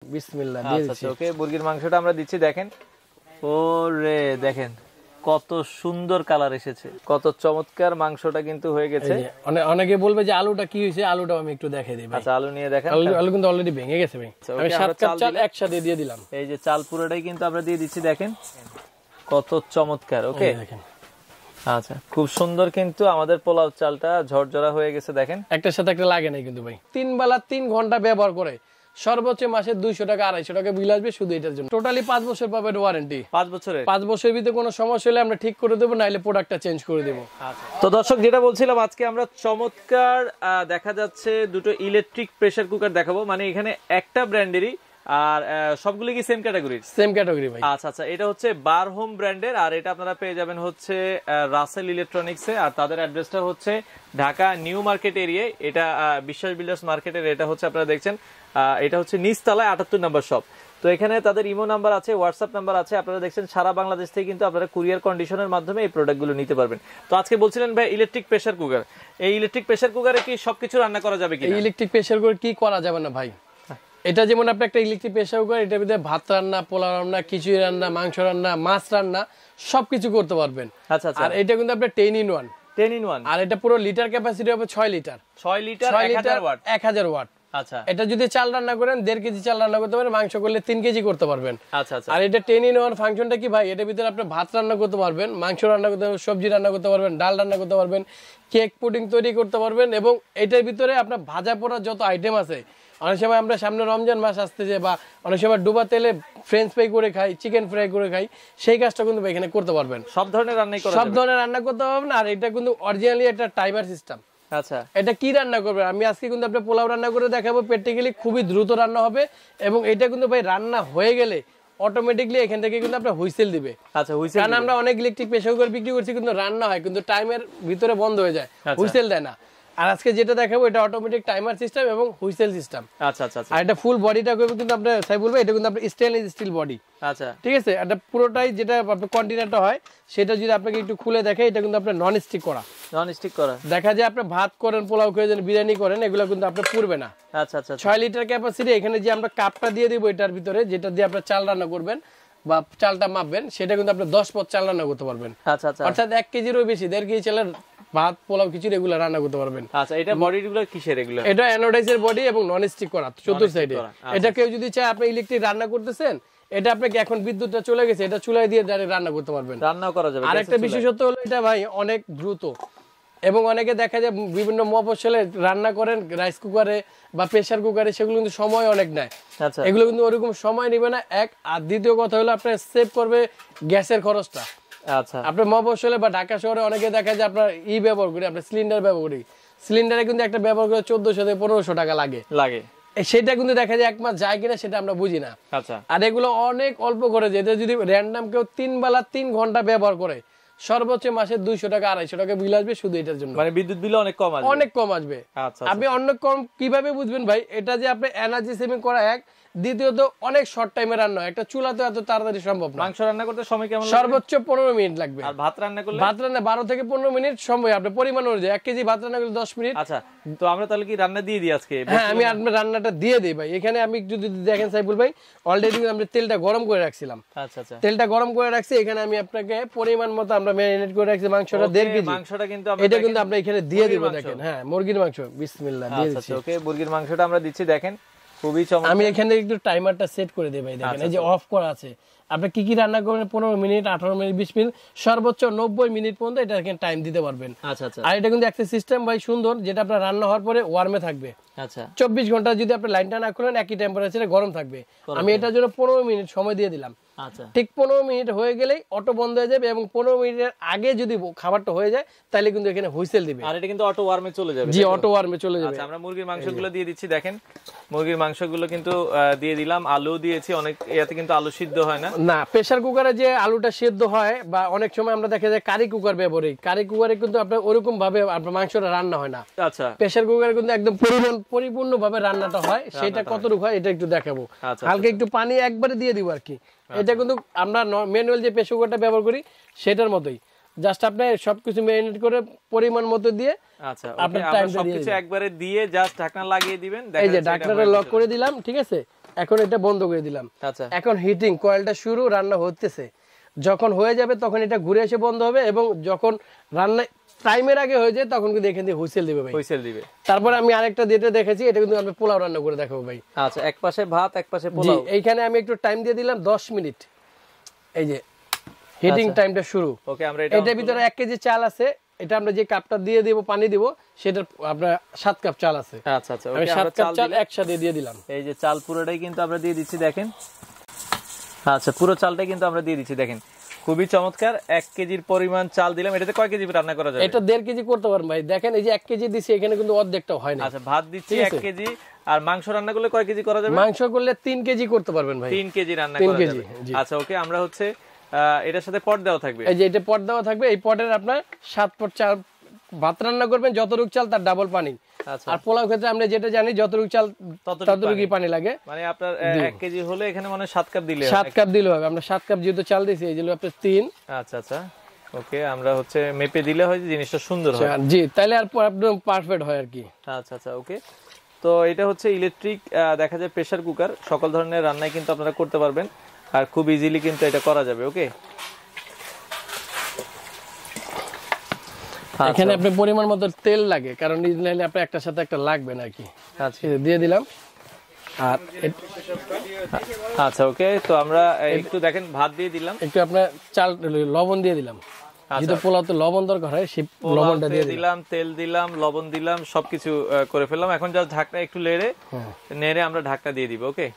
বিসমিল্লাহ দিয়ে দিচ্ছি। ওকে, মুরগির মাংসটা আমরা দিচ্ছি, দেখেন। ওরে দেখেন কত সুন্দর কালার এসেছে, কত চমৎকার মাংসটা কিন্তু হয়ে গেছে। অনেকে বলবে যে আলুটা কি হয়েছে, আলুটা আমি একটু দেখাই দিই। আচ্ছা, আলু নিয়ে দেখেন। আলু কিন্তু অলরেডি ভেঙে গেছে ভাই। আমি 7 কাপ চাল একসাথে দিয়ে দিলাম। এই যে চাল পুরোটাই কিন্তু আমরা দিয়ে দিচ্ছি, দেখেন কত চমৎকার। ওকে, দেখেন আচ্ছা, খুব সুন্দর কিন্তু আমাদের পোলাও চালটা ঝরঝরা হয়ে গেছে, দেখেন। একটার সাথে একটা লাগে নাই কিন্তু ভাই। 3 বেলা 3 ঘন্টা ব্যবহার করে সর্বোচ্চ মাসে 200 টাকা 250 টাকা বিল আসবে শুধু এটার জন্য। টোটালি 5 বছর পাবেন ওয়ারেন্টি। 5 বছরের 5 বছরের ভিতরে কোনো সমস্যা হলে আমরা ঠিক করে দেবো, নাইলে প্রোডাক্টটা চেঞ্জ করে দেবো। তো দর্শক, যেটা বলছিলাম, আজকে আমরা চমৎকার দেখা যাচ্ছে দুটো ইলেকট্রিক প্রেসার কুকার দেখাবো। মানে এখানে একটা ব্র্যান্ডেরই, আর সবগুলো কি সেম ক্যাটাগরির? সেম ক্যাটাগরি ভাই। আচ্ছা, এটা হচ্ছে বার হোম ব্র্যান্ডের, আর এটা আপনারা পেয়ে যাবেন হচ্ছে রাসেল ইলেকট্রনিক্সে। আর তাদের অ্যাড্রেসটা হচ্ছে ঢাকা নিউ মার্কেট এরিয়ায়। এটা বিশ্বাস বিল্ডার্স মার্কেটের, এটা হচ্ছে আপনারা দেখছেন, এটা হচ্ছে নিচতলায় 78 নম্বর শপ। তো এখানে তাদের ইমো নাম্বার আছে, হোয়াটসঅ্যাপ নাম্বার আছে। আপনারা দেখছেন সারা বাংলাদেশ থেকে কিন্তু আপনারা কুরিয়ার কন্ডিশনের মাধ্যমে এই প্রোডাক্টগুলো নিতে পারবেন। তো আজকে বলছিলেন ভাই ইলেকট্রিক প্রেসার কুকার, এই ইলেকট্রিক প্রেসার কুকারে কি সবকিছু রান্না করা যাবে কি? ইলেকট্রিক প্রেসার কুকার কি করা যাবে না ভাই? এটা যেমন আপনি একটা ইলেকট্রিক প্রেসার কুকার, এটার ভিতরে ভাত রান্না, পোলাও রান্না, খিচুড়ি রান্না, মাংস রান্না, মাছ রান্না সবকিছু করতে পারবেন। আচ্ছা, আর এটা কিন্তু আপনার 10 in 1। 10 in 1। আর এটা পুরো লিটার ক্যাপাসিটি হবে 6 লিটার। 6 litre 1000 watt. 1000 ওয়াট। আচ্ছা, এটা যদি চাল রান্না করেন 1.5 কেজি চাল রান্না করতে পারেন, মাংস করলে 3 কেজি করতে পারবেন। আচ্ছা। আর এটা 10 in 1 ফাংশনটা কি ভাই? এটার ভিতরে আপনি ভাত রান্না করতে পারবেন, মাংস রান্না করতে পারবেন, সবজি রান্না করতে পারবেন, ডাল রান্না করতে পারবেন, কেক পুডিং তৈরি করতে পারবেন। এবং এটার ভিতরে আপনার ভাজা পোড়া যত আইটেম আছে, অনেক সময় আমরা সামনে রমজান মাস আসতেছে, বা অনেক সময় ডুবা তেলে ফ্রেঞ্চ ফ্রাই করে খাই, চিকেন ফ্রাই করে খাই, সেই কাজটা কিন্তু এখানে করতে পারবেন। সব ধরনের রান্নাই করা যাবে, সব ধরনের রান্না করতে পারবেন। আর এটা কিন্তু অরিজিনালি একটা টাইমার সিস্টেম। আচ্ছা, এটা কি রান্না করবেন আমি আজকে কিন্তু আপনি পোলাও রান্না করে দেখাবো। প্র্যাকটিক্যালি খুবই দ্রুত রান্না হবে, এবং এটা কিন্তু ভাই রান্না হয়ে গেলে অটোমেটিকলি এখান থেকে কিন্তু আপনার হুইসেল দিবে। আচ্ছা, হুইসেল। কারণ আমরা অনেক ইলেকট্রিক প্রেসার কুকার বিক্রি করছি, কিন্তু রান্না হয় কিন্তু টাইমের ভিতরে বন্ধ হয়ে যায়, হুইসেল দেয় না। আর আজকে যেটা দেখাবো এটা অটোমেটিক টাইমার সিস্টেম এবং হুইসেল সিস্টেম। আচ্ছা। আর এটা ফুল বডিটা করবে কিন্তু আপনি সাই বলবে, এটা কিন্তু আপনার স্টেনলেস স্টিল বডি। আচ্ছা, ঠিক আছে। এটা পুরোটাই যেটা আপনার কন্টেনারটা হয়, সেটা যদি আপনাকে একটু খুলে দেখে, এটা কিন্তু আপনার নন স্টিক করা। দেখা যায় আপনি ভাত করেন, পোলাও করেন, বিরিয়ানি করেন, এগুলো কিন্তু আপনার পুড়বে না। আচ্ছা। 6 লিটার ক্যাপাসিটি। এখানে যে আমরা কাপটা দিয়ে দিব এটার ভিতরে, যেটা দিয়ে আপনার চাল রান্না করবেন বা চালটা মাপবেন, সেটা কিন্তু আপনি 10 পদ চাল রান্না করতে পারবেন। আচ্ছা। অর্থাৎ 1 কেজিরও বেশি, 1.5 কেজি চালের ভাত, পোলাও, খিচুড়ি এগুলো রান্না করতে পারবেন। আচ্ছা, এটা বডিগুলো কিসের এগুলো? এটা অ্যানোডাইজের বডি এবং নন স্টিক করা চতুর্থ সাইডে। এটা কেউ যদি চায়, আপনি ইলেকট্রিক রান্না করতেছেন, এটা আপনাকে এখন বিদ্যুৎটা চলে গেছে, এটা চুলায় দিয়ে ডাইরেক্ট রান্না করতে পারবেন, রান্নাও করা যাবে। আরেকটা বিশেষত্ব হলো এটা ভাই অনেক দ্রুত। এবং অনেকে দেখা যায় বিভিন্ন মফস্বলে রান্না করেন রাইস কুকারে বা প্রেসার কুকারে, সেগুলো কিন্তু সময় অনেক নেয়। আচ্ছা, এগুলো কিন্তু ওরকম সময় নেবে না, এক। আর দ্বিতীয় কথা হলো আপনার সেভ করবে গ্যাসের খরচটা। আচ্ছা, আপনার মফস্বলে বা ঢাকা শহরে অনেকে দেখা যায় আপনার ব্যবহার করি, আপনার সিলিন্ডার ব্যবহার করি, সিলিন্ডারে কিন্তু একটা ব্যবহার করে 1400 থেকে 1500 টাকা লাগে। সেটা কিন্তু দেখা যায় 1 মাস যায় কিনা সেটা আমরা বুঝি না। আচ্ছা, আর এগুলো অনেক অল্প করে, যেটা যদি র্যান্ডম কেউ 3 বেলা 3 ঘন্টা ব্যবহার করে, সর্বোচ্চ মাসে 200 টাকা 250 টাকা বিল আসবে শুধু এটার জন্য। মানে বিদ্যুৎ বিল অনেক কম আসবে। আচ্ছা, আপনি অনেক কম কিভাবে বুঝবেন ভাই? এটা যে আপনি এনার্জি সেভিং করা, এক। দ্বিতীয়ত অনেক শর্ট টাইমে রান্না হয়, একটা চুলাতে এত তাড়াতাড়ি সম্ভব না। মাংস রান্না করতে সময় কেমন? সর্বোচ্চ 15 মিনিট লাগবে। আর ভাত রান্না করলে? ভাত রান্না 12 থেকে 15 মিনিট সময়, আপনার পরিমাণ অনুযায়ী। 1 কেজি ভাত রান্না করলে 10 মিনিট। আচ্ছা, তো আমরা তাহলে কি রান্না দিয়ে দিই আজকে? হ্যাঁ, আমি আপনার রান্নাটা দিয়ে দিই ভাই। এখানে আমি যদি দেখেন সাইফুল ভাই, অলরেডি আমরা তেলটা গরম করে রাখছিলাম। আচ্ছা, তেলটা গরম করে রাখছি। এখানে আমি আপনাকে পরিমাণ মতো আমরা ম্যারিনেট করে রাখছি মাংসটা 1.5 কেজি। মাংসটা কিন্তু এটা কিন্তু আমরা এখানে দিয়ে দিব, দেখেন। হ্যাঁ, মুরগির মাংস। বিসমিল্লাহ দিয়ে দিচ্ছি। ওকে, মুরগির মাংসটা আমরা দিচ্ছি, দেখেন খুবই চমৎকার। আমি এখানে একটু টাইমারটা সেট করে দেই ভাই, দেখেন এই যে অফ করা আছে। আপনি কি কি রান্না করবেন 15 মিনিট, 18 মিনিট, 20 মিনিট, সর্বোচ্চ 90 মিনিট পর্যন্ত এটা এখানে টাইম দিতে পারবেন। আচ্ছা। আর এটা কিন্তু একটা সিস্টেম ভাই সুন্দর, যেটা আপনার রান্না হওয়ার পরে ওয়ার্মে থাকবে। আচ্ছা, 24 ঘন্টা যদি আপনি লাইনটা না খুলেন, একই টেম্পারেচারে গরম থাকবে। আমি এটার জন্য 15 মিনিট সময় দিয়ে দিলাম। আচ্ছা, ঠিক 15 মিনিট হয়ে গেলেই অটো বন্ধ হয়ে যাবে, এবং 15 মিনিটের আগে যদি খাবারটা হয়ে যায়, তাহলে কিন্তু এখানে হুইসেল দিবে। আর এটা কিন্তু অটো ওয়ার্মে চলে যাবে। জি, অটো ওয়ার্মে চলে যাবে। আচ্ছা, আমরা মুরগির মাংসগুলো দিয়ে দিচ্ছি, দেখেন মুরগির মাংসগুলো কিন্তু দিয়ে দিলাম, আলু দিয়েছি। অনেক ইয়াতে কিন্তু আলু সিদ্ধ হয় না। না, প্রেসার কুকারে যে আলুটা সিদ্ধ হয়, বা অনেক সময় আমরা দেখা যায় কারি কুকার ব্যবহার করি, কারি কুকারে কিন্তু আপনার ওরকম ভাবে আপনার মাংসটা রান্না হয় না। আচ্ছা, প্রেসার কুকারে কিন্তু একদম পরিপূর্ণ ভাবে রান্নাটা হয়। সেটা কতটুকু হয় এটা একটু দেখাবো। হালকা একটু পানি একবারে দিয়ে দিব আর কি। এটা কিন্তু আমরা ম্যানুয়াল যে প্রেসার কুকারটা ব্যবহার করি সেটার মতোই, জাস্ট আপনি সবকিছু ম্যারিনেট করে পরিমাণ মতো দিয়ে, আচ্ছা, আপনি সবকিছু একবারে দিয়ে জাস্ট ঢাকনা লাগিয়ে দিবেন। এই যে ঢাকনাটা লক করে দিলাম, ঠিক আছে। এখন এটা বন্ধ করে দিলাম। আচ্ছা, এখন হিটিং কয়েলটা শুরু, রান্না হতেছে, যখন হয়ে যাবে তখন এটা ঘুরে এসে বন্ধ হবে, এবং যখন রান্না টাইমের আগে হয়ে যায় তখন কিন্তু এখান থেকে হুইসেল দিবে ভাই, হুইসেল দিবে। তারপরে আমি আরেকটা যেটা দেখেছি, এটা কিন্তু আমি পোলাও রান্না করে দেখাবো ভাই। আচ্ছা, এক পাশে ভাত এক পাশে জি, পোলাও। এইখানে আমি একটু টাইম দিয়ে দিলাম 10 মিনিট, এই যে হিটিং টাইমটা শুরু। ওকে, আমরা এটার ভিতরে 1 কেজি চাল আছে, এটা আমরা যে কাপটা দিয়ে দিব পানি দিব সেটা আপনার 7 কাপ চাল আছে। আচ্ছা আচ্ছা, আমি ওকে, 7 আমরা কাপ চাল একসাথে দিয়ে দিলাম। এই যে চাল পুরোটাই কিন্তু আমরা দিয়ে দিচ্ছি, দেখেন। আচ্ছা, পুরো চালটাই কিন্তু আমরা দিয়ে দিচ্ছি, দেখেন খুবই চমৎকার। 1 কেজির পরিমাণ চাল দিলাম। এটাতে কয় কেজি রান্না করা যাবে? এটা 1.5 কেজি করতে পারেন ভাই। দেখেন এই যে 1 কেজি দিছি, এখানে কিন্তু অর্ধেকটাও হয় না। আচ্ছা, ভাত দিচ্ছি 1 কেজি, আর মাংস রান্না করলে কয় কেজি করা যাবে? মাংস করলে 3 কেজি করতে পারবেন ভাই। 3 কেজি রান্না করা যাবে। আচ্ছা, ওকে, আমরা হচ্ছে এটার সাথে পট দেওয়া থাকবে। এই যে এটা পট দেওয়া থাকবে, এই পটের আপনার 7 পট চাল ভাত রান্না করবেন, যতটুকু চাল তার ডাবল পানি। আচ্ছা, আর পোলাও ক্ষেত্রে আমরা যেটা জানি যতটুকু চাল ততটুকুই পানি লাগে। মানে আপনার 1 কেজি হলে এখানে মানে 7 কাপ দিলে 7 কাপ দিলে হবে। আমরা 7 কাপ যেহেতু চাল দিয়েছি, এই যে আপনার 3। আচ্ছা আচ্ছা, ওকে, আমরা হচ্ছে মেপে দিলে হয় যে জিনিসটা সুন্দর হয়। জি, তাহলে আর একদম পারফেক্ট হয় আর কি। আচ্ছা আচ্ছা, ওকে। তো এটা হচ্ছে ইলেকট্রিক, দেখা যায় প্রেসার কুকার, সকল ধরনের রান্নাই কিন্তু আপনারা করতে পারবেন, আর খুব ইজিলি কিন্তু এটা করা যাবে। ওকে, এখানে আপনি পরিমাণ মতো তেল লাগে, কারণ নাহলে আপনি একটার সাথে একটা লাগবে না আর কি। আচ্ছা, দিয়ে দিলাম। আর আচ্ছা, ওকে, তো আমরা একটু দেখেন ভাত দিয়ে দিলাম, একটু আপনার চাল লবণ দিয়ে দিলাম, যেহেতু পোলাওতে লবণ দরকার হয়, সেই লবণটা দিয়ে দিলাম। তেল দিলাম, লবণ দিলাম, সবকিছু করে ফেললাম। এখন জাস্ট ঢাকনা একটু নেড়ে আমরা ঢাকনা দিয়ে দিব। ওকে,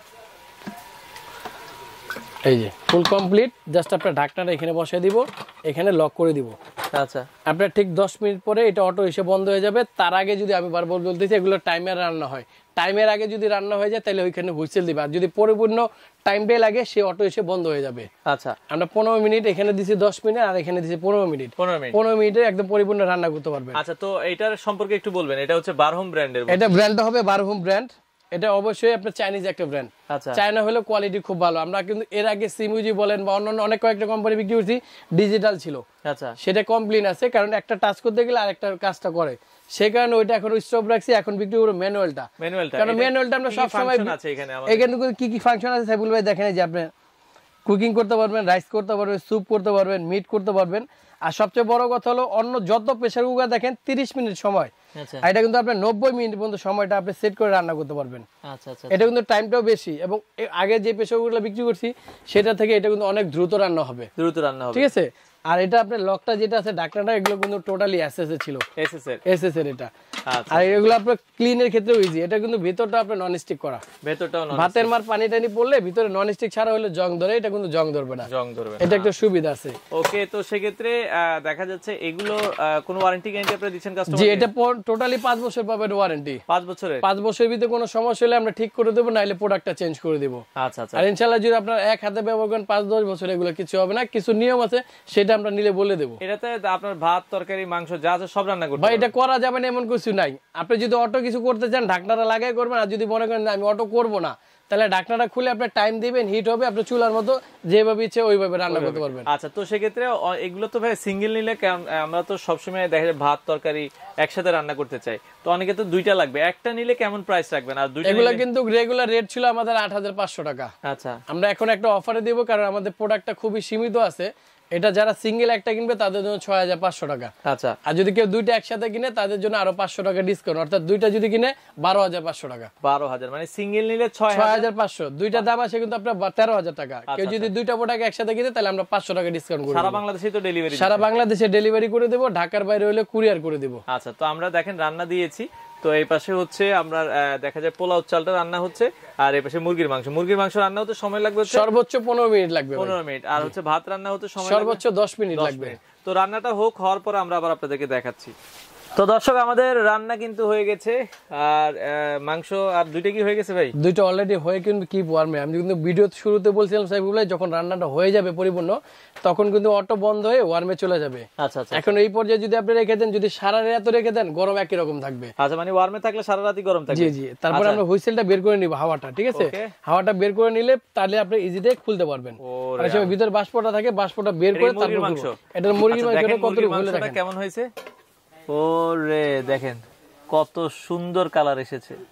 এই যে ফুল কমপ্লিট। জাস্ট আপনার ঢাকনাটা এখানে বসিয়ে দিব, এখানে লক করে দিব। আচ্ছা, আপনার ঠিক 10 মিনিট পরে এটা অটো এসে বন্ধ হয়ে যাবে। তার আগে যদি আমি বারবার বলতেছি, এগুলো টাইমের রান্না হয়, টাইমের আগে যদি রান্না হয়ে যায় তাহলে ওইখানে হুইসেল দিবে, আর যদি পরিপূর্ণ টাইম বে লাগে সে অটো এসে বন্ধ হয়ে যাবে। আচ্ছা, আমরা 15 মিনিট এখানে দিছি, 10 মিনিট আর এখানে দিছি 15 মিনিট। 15 মিনিটে একদম পরিপূর্ণ রান্না করতে পারবেন। আচ্ছা, তো এটার সম্পর্কে একটু বলবেন। এটা হচ্ছে বারহোম ব্র্যান্ডের। এটা ব্র্যান্ডটা হবে বারহোম ব্র্যান্ড। এটা অবশ্যই আপনার চাইনিজ একটা ব্র্যান্ড। আচ্ছা, চায়না হলে কোয়ালিটি খুব ভালো। আমরা কিন্তু এর আগে সিমুজি বলেন বা অন্যান্য অনেক কয়েকটা কোম্পানি বিক্রি করছি, ডিজিটাল ছিল। আচ্ছা, সেটা কমপ্লেন আছে, কারণ একটা টাচ করতে গেলে আরেকটা কাজটা করে, সেই কারণে ওইটা এখন স্টপ রাখছি। এখন বিক্রি করব ম্যানুয়ালটা, কারণ ম্যানুয়ালটা আমরা সব সময় এখানে কি কি ফাংশন আছে সাইবুল ভাই দেখেন। যে আপনি কুকিং করতে পারবেন, রাইস করতে পারবেন, স্যুপ করতে পারবেন, মিট করতে পারবেন। আর সবচেয়ে বড় কথা হলো অন্য যত প্রেসার কুকার দেখেন 30 মিনিট সময়, এটা কিন্তু আপনার 90 মিনিট পর্যন্ত সময়টা আপনি সেট করে রান্না করতে পারবেন। আচ্ছা আচ্ছা, এটা কিন্তু টাইমটাও বেশি, এবং আগে যে প্রেসার কুকারগুলো বিক্রি করছি সেটা থেকে এটা কিন্তু অনেক দ্রুত রান্না হবে। ঠিক আছে। আর এটা আপনার লকটা যেটা আছে, ঢাকনাটা, এগুলো কিন্তু টোটালি এসএস এর ছিল, এসএস এর এটা। আর এগুলো আপনার ক্লিনের ক্ষেত্রে ইজি। এটা কিন্তু ভিতরটা আপনার নন স্টিক করা, ভাতের মার পানি টানি পড়লে ভিতরে নন স্টিক ছাড়া হলে জং ধরে, এটা কিন্তু জং ধরবে না, এটা একটা সুবিধা আছে। ওকে, তো সেক্ষেত্রে দেখা যাচ্ছে এগুলো কোনো ওয়ারেন্টি গ্যারান্টি আপনারা দিচ্ছেন কাস্টমারকে? জি, এটা টোটালি 5 বছর পাবেন ওয়ারেন্টি। 5 বছরের? 5 বছরের ভিতরে কোনো সমস্যা হলে আমরা ঠিক করে দেবো, নাইলে প্রোডাক্টটা চেঞ্জ করে দেবো। আচ্ছা আচ্ছা, আর ইনশাআল্লাহ যদি আপনার এক হাতে ব্যবহার করেন 5-10 বছর, এগুলো কিছু হবে না। কিছু নিয়ম আছে, সেটা আমরা নিলে বলে দেবো। এটাতে আপনার ভাত, তরকারি, মাংস যা আছে সব রান্না করতে ভাই, এটা করা যাবে না এমন কিছু নাই। আপনি যদি অটো কিছু করতে চান ঢাকনাটা লাগাই করবেন, আর যদি মনে করেন আমি অটো করবো না, তাহলে ঢাকনাটা খুলে আপনি টাইম দিবেন, হিট হবে, আপনি চুলার মতো যেভাবে ইচ্ছে ওইভাবে রান্না করতে পারবেন। আচ্ছা, তো সেক্ষেত্রে এগুলো তো ভাই সিঙ্গেল নিলে, আমরা তো সবসময় দেখা যায় ভাত তরকারি একসাথে রান্না করতে চাই, তো অনেকে তো দুইটা লাগবে, একটা নিলে কেমন প্রাইস রাখবেন? আর দুইটা এগুলো কিন্তু রেগুলার রেট ছিল আমাদের 8500 টাকা। আচ্ছা, আমরা এখন একটা অফারে দিব, কারণ আমাদের প্রোডাক্টটা খুবই সীমিত আছে। এটা যারা সিঙ্গেল একটা কিনবে তাদের জন্য 6500 টাকা। আচ্ছা, আর যদি কেউ দুইটা একসাথে কিনে তাদের জন্য আরো 500 টাকা ডিসকাউন্ট, অর্থাৎ দুইটা যদি কিনে 12500 টাকা। 12000, মানে সিঙ্গেল নিলে 6500। দুইটা দাম আছে কিন্তু আপনার 13000 টাকা। কেউ যদি দুইটা প্রোডাক্ট একসাথে কিনে তাহলে আমরা 500 টাকা ডিসকাউন্ট করে দেব। সারা বাংলাদেশে তো ডেলিভারি? সারা বাংলাদেশে ডেলিভারি করে দেব, ঢাকার বাইরে হলে কুরিয়ার করে দেব। আচ্ছা, তো আমরা দেখেন রান্না দিয়েছি, তো এই পাশে হচ্ছে আমরা দেখা যায় পোলাও চালটা রান্না হচ্ছে, আর এই পাশে মুরগির মাংস রান্না হতে সময় লাগবে সর্বোচ্চ 15 মিনিট লাগবে। 15 মিনিট। আর হচ্ছে ভাত রান্না হতে সময় সর্বোচ্চ 10 মিনিট লাগবে। তো রান্নাটা হওয়ার পর আমরা আবার আপনাদেরকে দেখাচ্ছি। তো দর্শক, আমাদের রান্না কিন্তু হয়ে গেছে, আর মাংস আর দুইটা কি হয়ে গেছে ভাই? দুইটা অলরেডি হয়ে কিন্তু কি ওয়ার্মে। আমি কিন্তু ভিডিও শুরুতে বলছিলাম সাইফুল ভাই, যখন রান্নাটা হয়ে যাবে পরিপূর্ণ, তখন কিন্তু অটো বন্ধ হয়ে ওয়ার্মে চলে যাবে। আচ্ছা আচ্ছা, এখন এই পর্যায়ে যদি আপনি রেখে দেন, যদি সারা রাত রেখে দেন, গরম একই রকম থাকবে। আচ্ছা, মানে ওয়ার্মে থাকলে সারা রাতই গরম থাকবে? জি জি। তারপর আমরা হুইসেলটা বের করে নিব, হাওয়াটা, ঠিক আছে? হাওয়াটা বের করে নিলে তাহলে আপনি ইজিতে খুলতে পারবেন। আর সময় ভিতরে বাষ্পটা থাকে, বাষ্পটা বের করে তারপর মাংস। এটা মুরগির মাংসটা কতটুকু হলে দেখেন কেমন হয়েছে। ওরে দেখেন কত সুন্দর কালার এসেছে,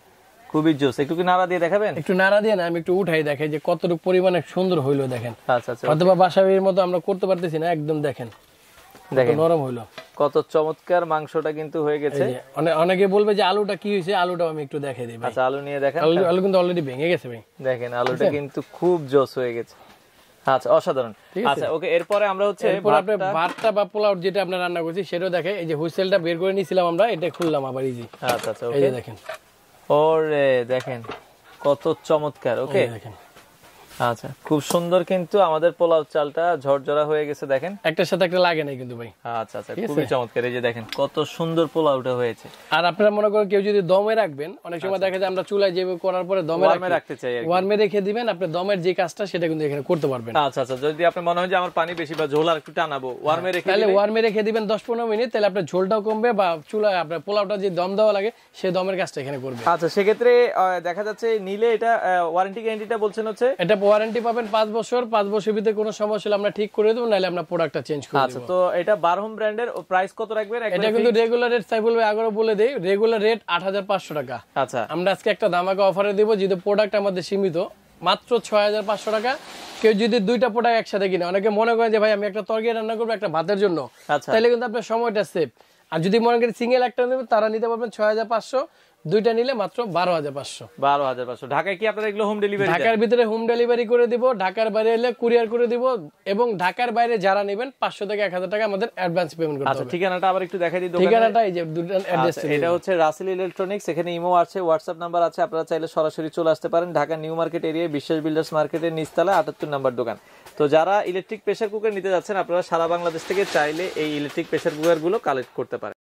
খুবই জোস, একটু কি নাড়া দিয়ে দেখাবেন? একটু নাড়া দিয়ে না আমি একটু উঠাই দেখাই যে কতটুকু পরিমাণে সুন্দর হইলো দেখেন। আচ্ছা আচ্ছা, অথবা বাসাবির মতো আমরা করতে পারতেছি না, একদম দেখেন দেখেন নরম হইলো, কত চমৎকার মাংসটা কিন্তু হয়ে গেছে। অনেকে বলবে যে আলুটা কি হয়েছে, আলুটাও আমি একটু দেখাই দিই ভাই। আচ্ছা, আলু নিয়ে দেখেন। আলু কিন্তু অলরেডি ভেঙে গেছে ভাই, দেখেন আলুটা কিন্তু খুব জোস হয়ে গেছে। আচ্ছা, অসাধারণ। আচ্ছা ওকে, এরপরে আমরা হচ্ছে ভাতটা বা পোলাও যেটা আমরা রান্না করছি সেটাও দেখে। এই যে হুইসেলটা বের করে নিয়েছিলাম আমরা, এটা খুললাম আবার ইজি। আচ্ছা আচ্ছা, এই যে দেখেন, ওরে দেখেন কত চমৎকার। ওকে দেখেন, আচ্ছা খুব সুন্দর কিন্তু আমাদের পোলাও চালটা ঝরঝরা হয়ে গেছে দেখেন, একটার সাথে একটা লাগে নাই কিন্তু ভাই। আচ্ছা আচ্ছা, খুবই চমৎকার। এই যে দেখেন কত সুন্দর পোলাওটা হয়েছে। আর আপনারা মনে করেন কেউ যদি দমে রাখবেন, অনেক সময় দেখা যায় আমরা চুলায় যেভাবে করার পরে দমে রাখতে চাই, ওয়ার্মে রেখে দিবেন, আপনি দমের যে কাজটা সেটা কিন্তু এখানে করতে পারবেন। আচ্ছা আচ্ছা, যদি আপনি মনে হয় যে আমার পানি বেশি বা ঝোল আর একটু টানাবো, ওয়ার্মে রেখে তাহলে ওয়ার্মে রেখে দিবেন 10-15 মিনিট, তাহলে আপনার ঝোলটাও কমবে বা চুলায় আপনার পোলাওটা যে দম দেওয়া লাগে সেই দমের কাজটা এখানে করবে। আচ্ছা, সেক্ষেত্রে দেখা যাচ্ছে নিলে এটা ওয়ারেন্টি গ্যারান্টিটা বলছেন হচ্ছে, এটা ওয়ারেন্টি পাবেন 5 বছর। 5 বছরের ভিতরে কোনো সমস্যা হলে আমরা ঠিক করে দেব, নাহলে আমরা প্রোডাক্টটা চেঞ্জ করে দেব। আচ্ছা, তো এটা বারহোম ব্র্যান্ডের প্রাইস কত রাখবেন? এটা কিন্তু রেগুলার রেট তাই বলবে, আগেও বলে দেই, রেগুলার রেট 8500 টাকা। আচ্ছা, আমরা আজকে একটা ধামাকা অফারে দেব, যেহেতু প্রোডাক্ট আমাদের সীমিত, মাত্র 6500 টাকা। কেউ যদি দুইটা প্রোডাক্ট একসাথে কিনে, অনেকে মনে করেন যে ভাই আমি একটা তরকারি রান্না করবো একটা ভাতের জন্য, তাহলে কিন্তু আপনার সময়টা সেভ। আর যদি মনে করেন সিঙ্গেল একটা নেবেন, তারা নিতে পারবেন 6500, দুইটা নিলে মাত্র 12500। 12500। ঢাকায় কি আপনারা এগুলো হোম ডেলিভারি? ঢাকার ভিতরে হোম ডেলিভারি করে দিব, ঢাকার বাইরে এলে কুরিয়ার করে দিব, এবং ঢাকার বাইরে যারা নেবেন 500 থেকে 1000 টাকা আমাদের অ্যাডভান্স পেমেন্ট করতে হবে। আচ্ছা, ঠিকানাটা আবার একটু দেখাই দিই। ঠিকানাটা এই যে দুটো অ্যাড্রেস। এটা হচ্ছে রাসেল ইলেকট্রনিক্স, এখানে ইমো আছে, হোয়াটসঅ্যাপ নাম্বার আছে, আপনারা চাইলে সরাসরি চলে আসতে পারেন। ঢাকা নিউ মার্কেট এরিয়ায় বিশ্বাস বিল্ডার্স মার্কেটের নিচতলা 78 নম্বর দোকান। তো যারা ইলেকট্রিক প্রেসার কুকার নিতে যাচ্ছেন, আপনারা সারা বাংলাদেশ থেকে চাইলে এই ইলেকট্রিক প্রেসার কুকার গুলো কালেক্ট করতে পারেন।